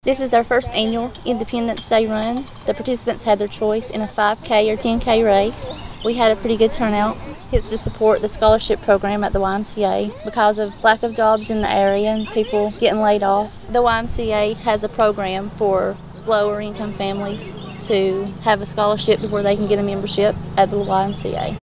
This is our first annual Independence Day run. The participants had their choice in a 5K or 10K race. We had a pretty good turnout. It's to support the scholarship program at the YMCA because of lack of jobs in the area and people getting laid off. The YMCA has a program for lower income families to have a scholarship before they can get a membership at the YMCA.